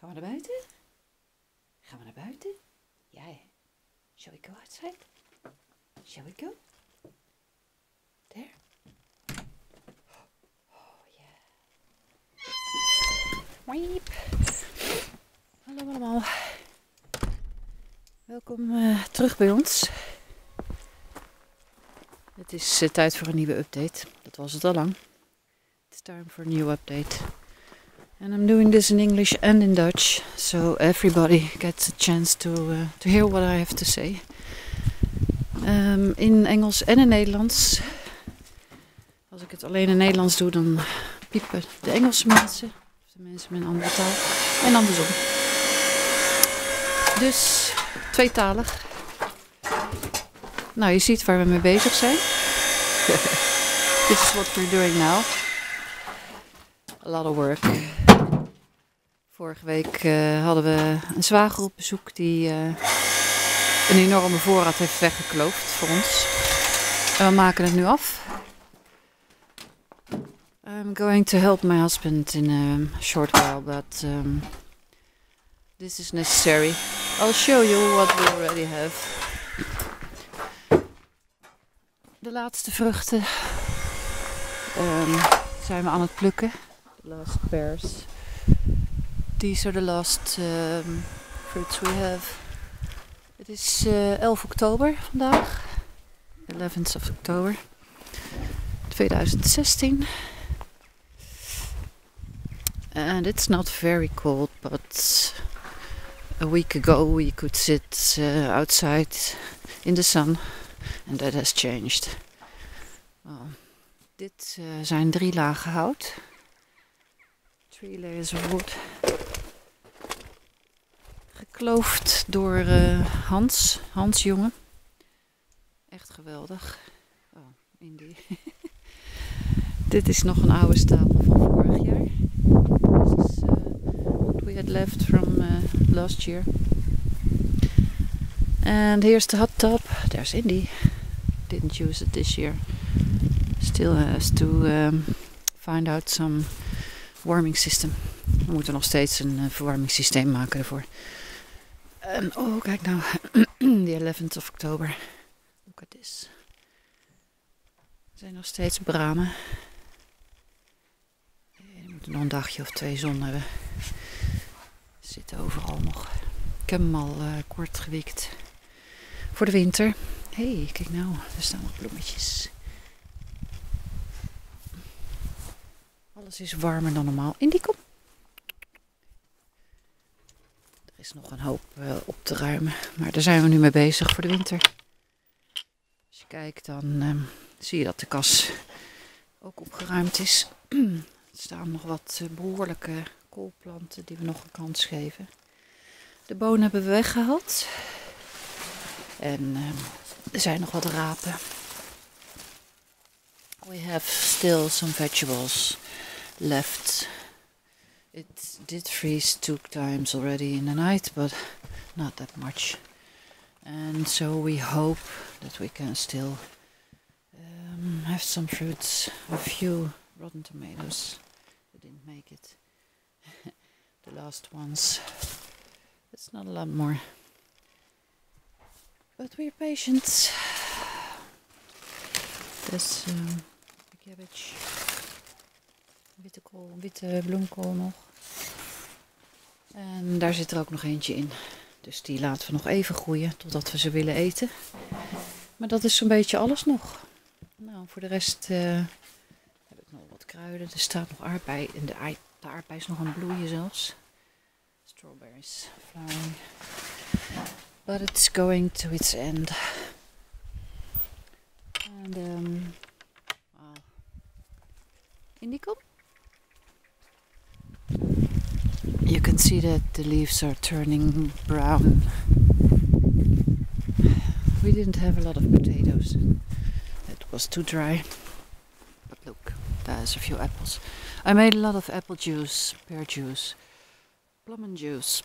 Gaan we naar buiten? Gaan we naar buiten? Ja, hè? Shall we go outside? Shall we go? There? Oh, yeah. Wiep. Hallo allemaal. Welkom terug bij ons. Het is tijd voor een nieuwe update. Dat was het al lang. It's time for a new update. And I'm doing this in English and in Dutch, so everybody gets a chance to hear what I have to say. In Engels en in Nederlands. Als ik het alleen in Nederlands doe, dan piepen de Engelse mensen, of de mensen met een andere taal, en andersom. Dus tweetalig. Nou, je ziet waar we mee bezig zijn. This is what we're doing now. A lot of work. Vorige week hadden we een zwager op bezoek die een enorme voorraad heeft weggekloofd voor ons. En we maken het nu af. I'm going to help my husband in a short while, but this is necessary. I'll show you what we already have. De laatste vruchten zijn we aan het plukken. The last pears. These are the last fruits we have. Het is 11 oktober vandaag. 11th of October 2016. And it's not very cold, but a week ago we could sit outside in the sun. And that has changed. Dit zijn 3 lagen hout. 3 layers of wood. Gekloofd door Hans jongen. Echt geweldig. Oh, Indy. Dit is nog een oude stapel van vorig jaar. This is what we had left from last year. And here's the hot tub. There's Indy. Didn't use it this year. Still has to find out some warming system. We moeten nog steeds een verwarmingssysteem maken ervoor. Oh, kijk nou. The 11th of October. Look at this. Er zijn nog steeds bramen. We moeten nog een dagje of 2 zon hebben. Ze zitten overal nog. Ik heb hem al kort gewikt. Voor de winter. Hé, kijk nou. Er staan nog bloemetjes. Alles is warmer dan normaal. Indy, kom. Er is nog een hoop op te ruimen. Maar daar zijn we nu mee bezig voor de winter. Als je kijkt dan zie je dat de kas ook opgeruimd is. Er staan nog wat behoorlijke koolplanten die we nog een kans geven. De bonen hebben we weggehaald. En er zijn nog wat rapen. We have still some vegetables left. It did freeze 2 times already in the night, but not that much. And so we hope that we can still have some fruits. A few rotten tomatoes that didn't make it. The last ones. It's not a lot more. But we're patient. There's cabbage. Witte kool, witte bloemkool nog. En daar zit er ook nog eentje in. Dus die laten we nog even groeien totdat we ze willen eten. Maar dat is zo'n beetje alles nog. Nou, voor de rest heb ik nog wat kruiden. Er staat nog aardbei. En de aardbei is nog aan het bloeien zelfs. Strawberries flowering. But it's going to its end. And wow. Indy, kom. You can see that the leaves are turning brown. We didn't have a lot of potatoes. It was too dry. But look, there's a few apples. I made a lot of apple juice, pear juice, plum juice,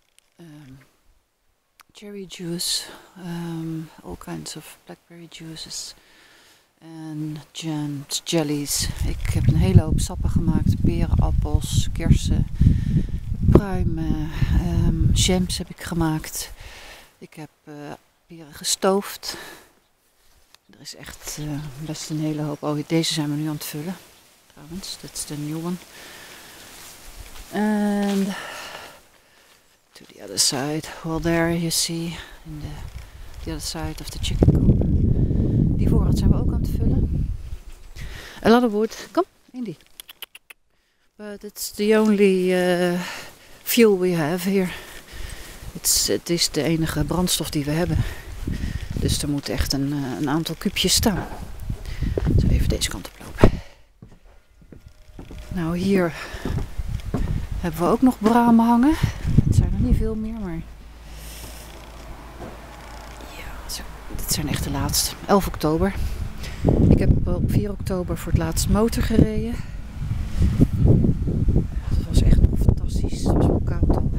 cherry juice, all kinds of blackberry juices. En jams, jellies. Ik heb een hele hoop sappen gemaakt. Peren, appels, kersen, opruimen. Jams heb ik gemaakt. Ik heb peren gestoofd. Er is echt best een hele hoop. Oh, deze zijn we nu aan het vullen. Trouwens, dat is de new one. And to the other side. Well, there you see in the other side of the chicken coop. Die voorraad zijn we ook aan het vullen. A lot of wood. Kom, Indy. But it's the only fuel we have here. Het is de enige brandstof die we hebben. Dus er moet echt een aantal kuubjes staan. Zo, even deze kant op lopen. Nou, hier hebben we ook nog bramen hangen. Het zijn er niet veel meer, maar... Ja, dit zijn echt de laatste. 11 oktober. Ik heb op 4 oktober voor het laatst motor gereden. Het was echt nog fantastisch. Het was wel koud al.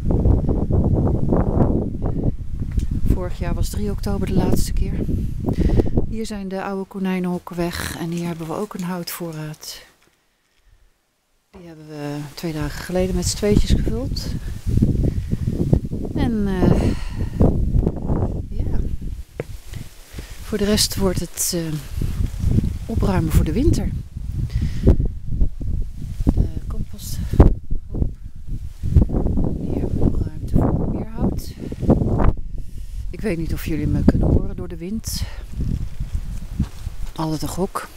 Vorig jaar was 3 oktober de laatste keer. Hier zijn de oude konijnenhokken weg. En hier hebben we ook een houtvoorraad. Die hebben we 2 dagen geleden met z'n tweetjes gevuld. En ja. Voor de rest wordt het opruimen voor de winter. De compost. Hier hebben we nog ruimte voor meer hout. Ik weet niet of jullie me kunnen horen door de wind. Altijd een gok.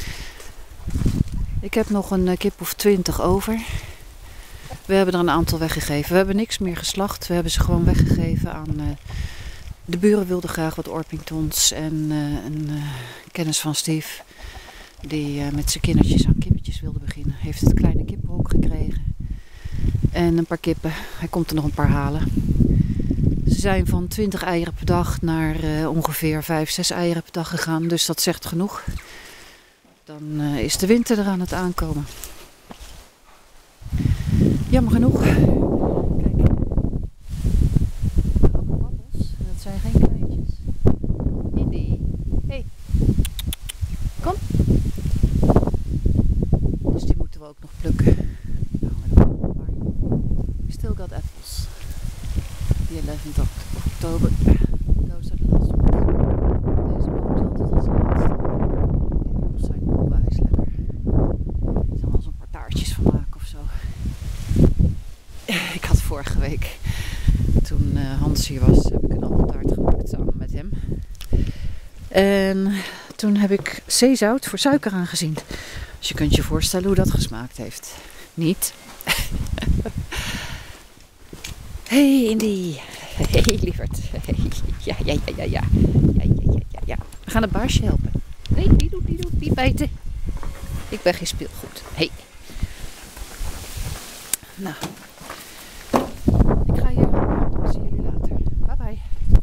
Ik heb nog een kip of 20 over. We hebben er een aantal weggegeven. We hebben niks meer geslacht. We hebben ze gewoon weggegeven aan... de buren wilden graag wat Orpingtons. En een kennis van Steve, die met zijn kindertjes aan kippetjes wilde beginnen, heeft het kleine kippenhok gekregen. En een paar kippen. Hij komt er nog een paar halen. Ze zijn van 20 eieren per dag naar ongeveer 5, 6 eieren per dag gegaan. Dus dat zegt genoeg. Dan is de winter er aan het aankomen. Jammer genoeg. Kijk. Allemaal appels. Dat zijn geen kleintjes. Indy. Hey. Kom. Dus die moeten we ook nog plukken. Nou, we still got apples. The 11th of October. Those are the last ones. Deze boom is altijd als laatste. De appels zijn onwijs lekker. Ik zal wel eens een paar taartjes van maken of zo. Ik had vorige week, toen Hans hier was, heb ik een appeltaart gemaakt samen met hem. En toen heb ik zeezout voor suiker aangezien. Dus je kunt je voorstellen hoe dat gesmaakt heeft. Niet? Hey Indy. Hey lieverd. Hey. Ja. We gaan het baasje helpen. Nee, die doet, niet bijten. Ik ben geen speelgoed. Hey. Nou. Ik ga hier. Zie jullie later. Bye bye.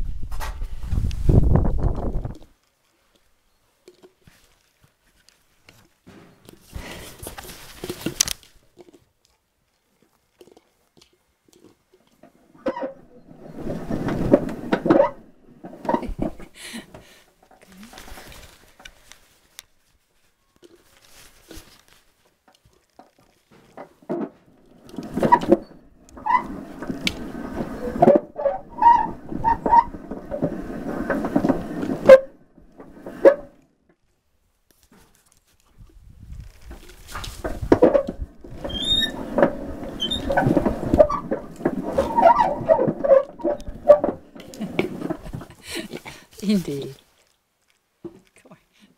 Indy. Come on.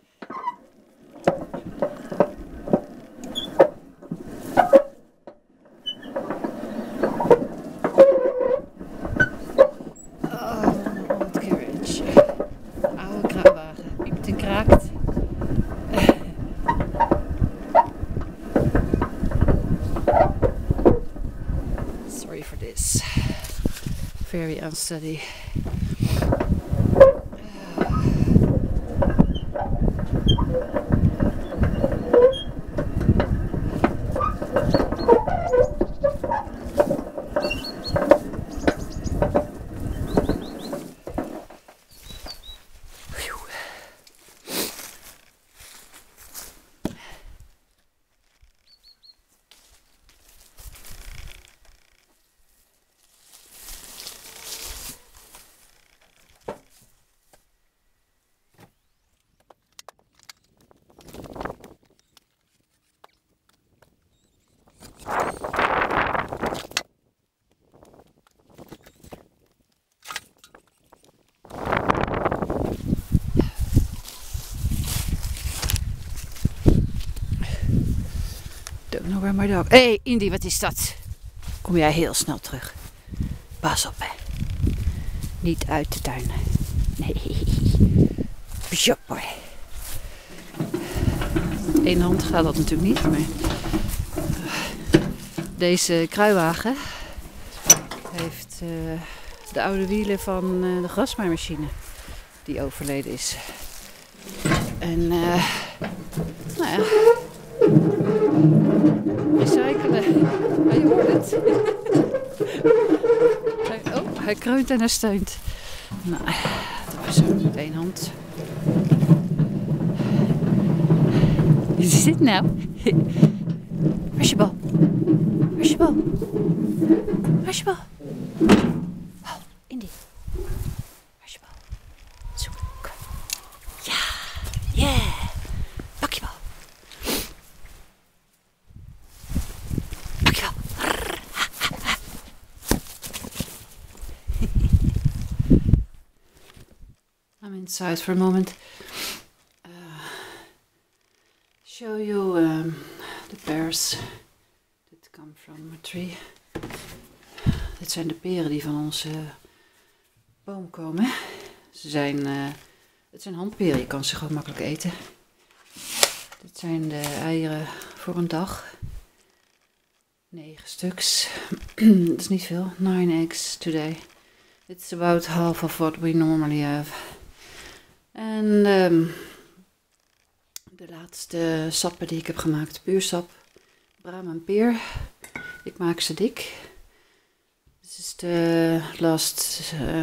Oh, old carriage. Oude kruiwagen. Piept en kraakt. Sorry for this. Very unsteady. Where my dog? Hey, Indy, wat is dat? Kom jij heel snel terug. Pas op, hè. Niet uit de tuin. Nee. Pjopper. Met één hand gaat dat natuurlijk niet, maar... Deze kruiwagen heeft de oude wielen van de grasmaaimachine die overleden is. En nou ja, recyclen. Ja, je hoort het. Hij kreunt en hij steunt. Nou, dat was zo met één hand. Wat is dit nou? Waar is je bal? Waar is je bal? Waar is je bal? Oh, Indy. Waar is je bal? Zoek. Kom. Ja. Yeah. Pak je bal. Pak je bal. I'm inside for a moment. Show you the pears that come from a tree. Dit zijn de peren die van onze boom komen. Het zijn handperen, je kan ze gewoon makkelijk eten. Dit zijn de eieren voor een dag. 9 stuks. Dat is niet veel. 9 eggs today. It's about half of what we normally have. En de laatste sappen die ik heb gemaakt, puursap, braam en peer. Ik maak ze dik. This is the last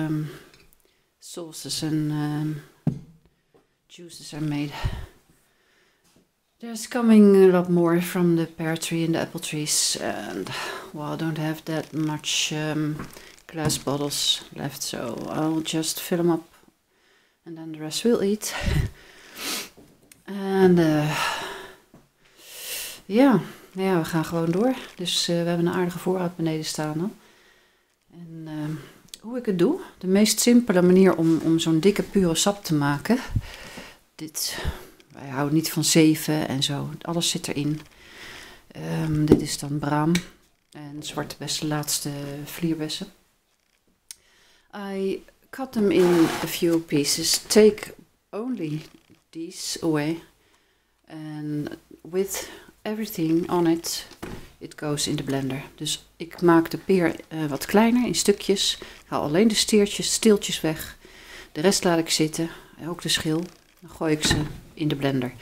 sauces and juices are made. There's coming a lot more from the pear tree and the apple trees, and well, I don't have that much glass bottles left, so I'll just fill them up, and then the rest we'll eat. En ja, we gaan gewoon door. Dus we hebben een aardige voorraad beneden staan dan. En hoe ik het doe, de meest simpele manier om zo'n dikke pure sap te maken. Wij houden niet van zeven en zo, alles zit erin. Dit is dan braam en zwarte bessen, laatste vlierbessen. I cut them in a few pieces, take only these away, and with everything on it, it goes in the blender. Dus ik maak de peer wat kleiner in stukjes, haal alleen de steeltjes weg, de rest laat ik zitten, ook de schil, dan gooi ik ze in de blender.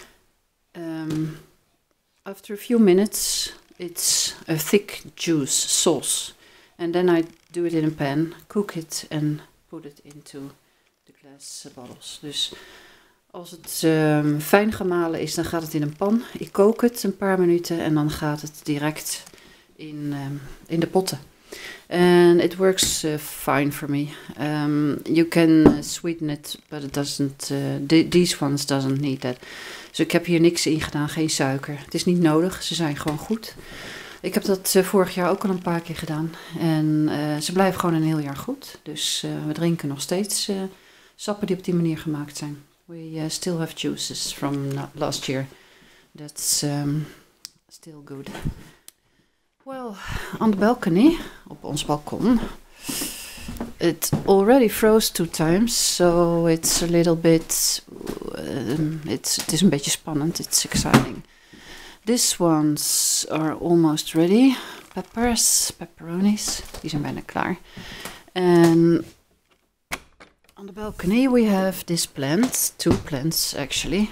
After a few minutes, it's a thick juice sauce, and then I do it in a pan, cook it and put it into the glass bottles. Dus als het fijn gemalen is, dan gaat het in een pan. Ik kook het een paar minuten en dan gaat het direct in de potten. And it works fine for me. You can sweeten it, but it doesn't. These ones doesn't need that. Dus ik heb hier niks in gedaan, geen suiker. Het is niet nodig, ze zijn gewoon goed. Ik heb dat vorig jaar ook al een paar keer gedaan. En ze blijven gewoon een heel jaar goed. Dus we drinken nog steeds sappen die op die manier gemaakt zijn. We still have juices from last year. That's still good. Well, on the balcony, op ons balkon, it already froze 2 times, so it's a little bit, het is een beetje spannend, it's exciting. These ones are almost ready. Pepperonis, die zijn bijna klaar. And on the balcony we have this plant, 2 plants actually.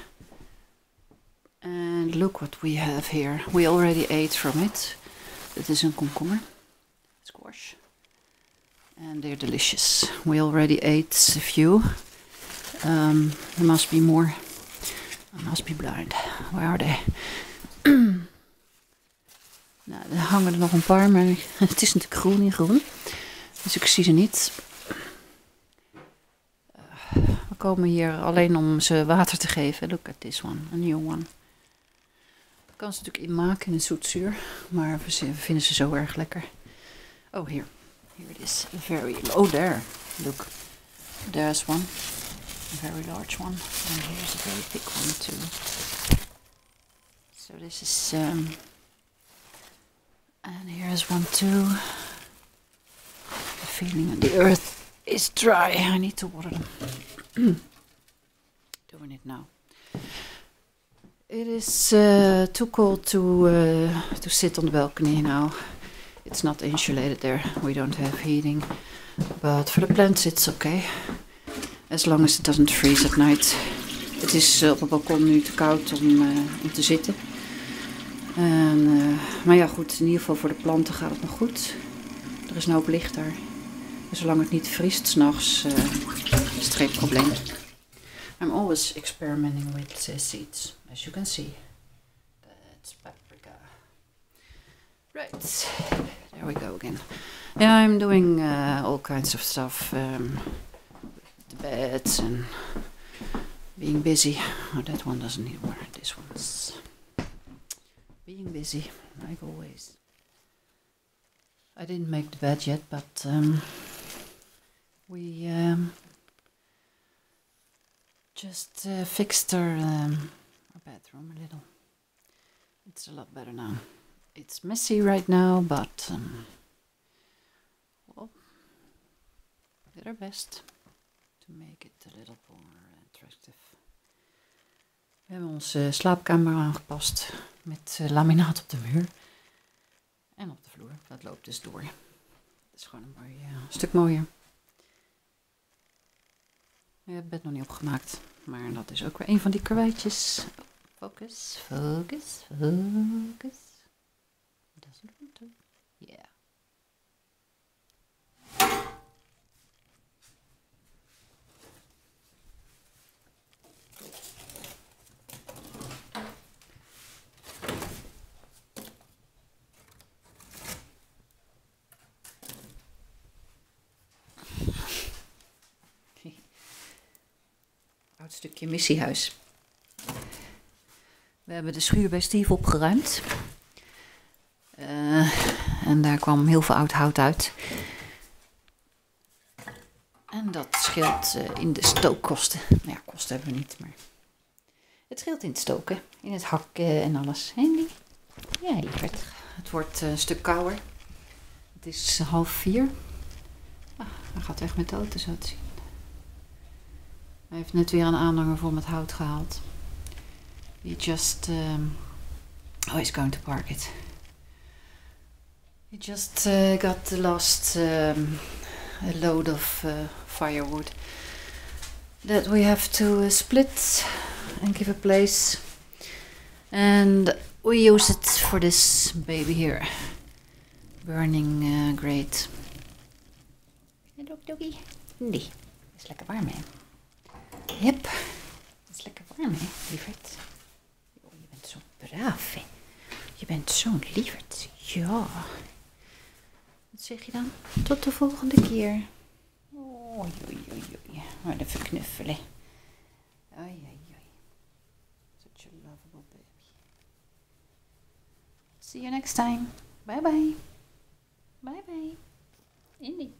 And look what we have here. We already ate from it. Dit is een komkommer, squash. And they're delicious. We already ate a few. There must be more. I must be blind. Where are they? Nou, er hangen er nog een paar, maar het is natuurlijk groen in groen. Dus ik zie ze niet. We komen hier alleen om ze water te geven. Look at this one, a new one. Ik kan ze natuurlijk inmaken in een zoetzuur, maar we vinden ze zo erg lekker. Oh, here it is. Oh, there. Look, there's one. A very large one. And here's a very big one too. So this is has one too. The feeling that the earth is dry. I need to water them. Doing it now. It is too cold to sit on the balcony now. It's not insulated there. We don't have heating. But for the plants it's okay. As long as it doesn't freeze at night. Het is op het balkon nu te koud om te zitten. Maar ja goed, in ieder geval voor de planten gaat het nog goed. Er is een hoop licht daar. En zolang het niet vriest 's nachts is het geen probleem. I'm always experimenting with seeds, as you can see. That's paprika. Right, there we go again. Yeah, I'm doing all kinds of stuff. The beds and being busy. Oh, that one doesn't need water. This one's being busy, like always. I didn't make the bed yet, but we just fixed our bathroom a little. It's a lot better now. It's messy right now, but well, we did our best to make it a little more attractive. We hebben onze slaapkamer aangepast met laminaat op de muur en op de vloer. Dat loopt dus door. Het is gewoon een mooi stuk mooier. Ik heb het bed nog niet opgemaakt, maar dat is ook weer een van die karweitjes. Focus, focus, focus. Doesn't want to. Yeah. Oud stukje missiehuis. We hebben de schuur bij Steve opgeruimd. En daar kwam heel veel oud hout uit. En dat scheelt in de stookkosten. Nou ja, kosten hebben we niet, maar het scheelt in het stoken. In het hakken en alles. Handy. Ja, lieverd. Het wordt een stuk kouder. Het is 3:30. Ah, hij gaat weg met de auto, zo te zien. Hij heeft net weer een aanhanger vol met hout gehaald. He just... he's going to park it. He just got the last load of firewood that we have to split and give a place. And we use it for this baby here. Burning grate. Hello, doggy. Nee, is lekker warm, hè? Yep, het is lekker warm, hè, lieverd. Oh, je bent zo braaf, hè. Je bent zo'n lieverd. Ja. Wat zeg je dan? Tot de volgende keer. Oh, oei, oei, oei. Maar even knuffelen. Oei, oei, oei. Such a lovable baby. See you next time. Bye bye. Bye bye. Indy.